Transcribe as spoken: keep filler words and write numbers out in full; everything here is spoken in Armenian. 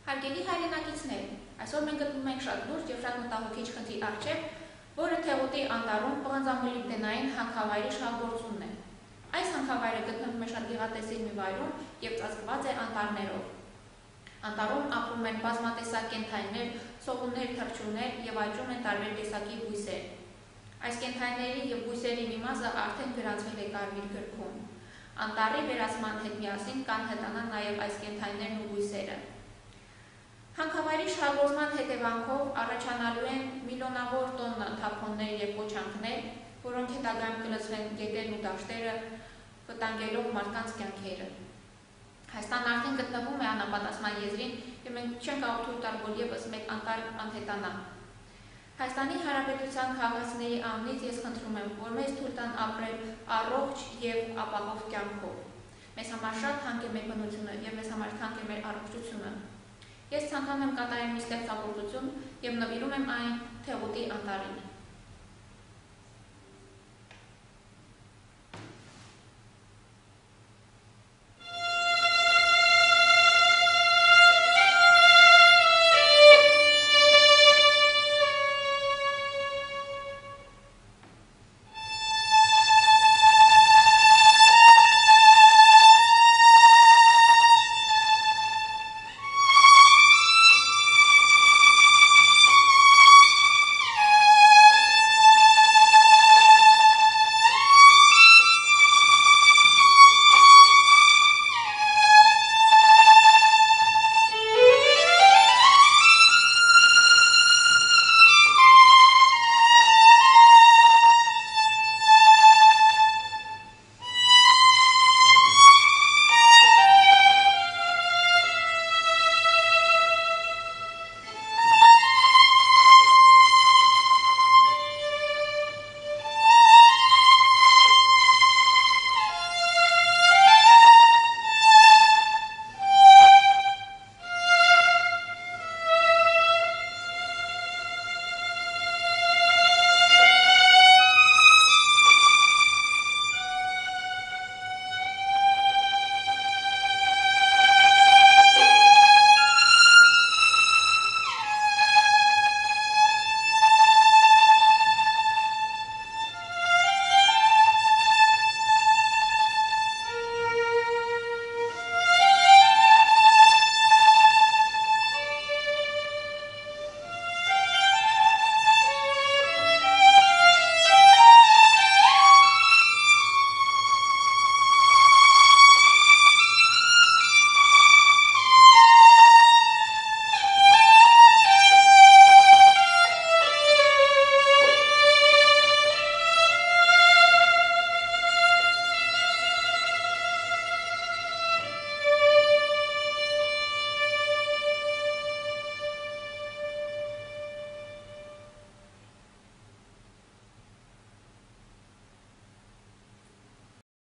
Հարգելի հայրենակիցներ, այսօր մենք գտնվում ենք շատ լուրջ և շատ մտահոգիչ խնդրի առջև, որը Թեղուտի անտառում պղնձամոլիբդենային հանքավայրի շահագործումն է։ Այս հանքավայրը գտնվում է շատ գեղատեսիլ մի վայրում և ծածկված է անտառներով։ Անտառում ապրում են բազմատեսակ կենդանիներ, սողուններ, թռչուններ և աճում են տարբեր տեսակի բույսեր։ Այս կենդանիների և բույսերի մի մասը արդեն գրանցվել է կարմիր գրքում։ Անտառի վերացման հետ միասին կանհետանան նաև այս կենդանիներն ու բույսերը։ Հանքավայրի շահագործման հետևանքով առաջանալու են միլիոնավոր տոննա թափոններ և կոչանքներ, որոնք հետագայում կլցվեն գետերն ու դաշտերը, վտանգելով մարդկանց կյանքերը։ Հայաստանն արդեն գտնվում է անապատասխան եզրին, և մենք չենք կարող թույլ տալ, որ ևս մեկ անտառ անհետանա։ Հայաստանի Հանրապետության քաղաքացիների անունից ես խնդրում եմ, որ մեզ թույլ տան ապրել առողջ և ապահով կյանքով։ Մեզ համար շատ թանկ է մեր բնությունը և մեզ համար թանկ է մեր առողջությունը։ Ես ցանկանում եմ կատարել մի ստեղծագործություն և նվիրում եմ այն Թեղուտի անտառին։